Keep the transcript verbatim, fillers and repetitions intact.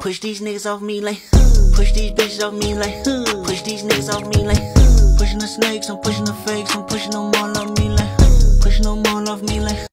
Push these niggas off me like, push these bitches off me like, push these niggas off me like, pushing the snakes, I'm pushing the fakes, I'm pushing them all off me like, pushing them all off me like.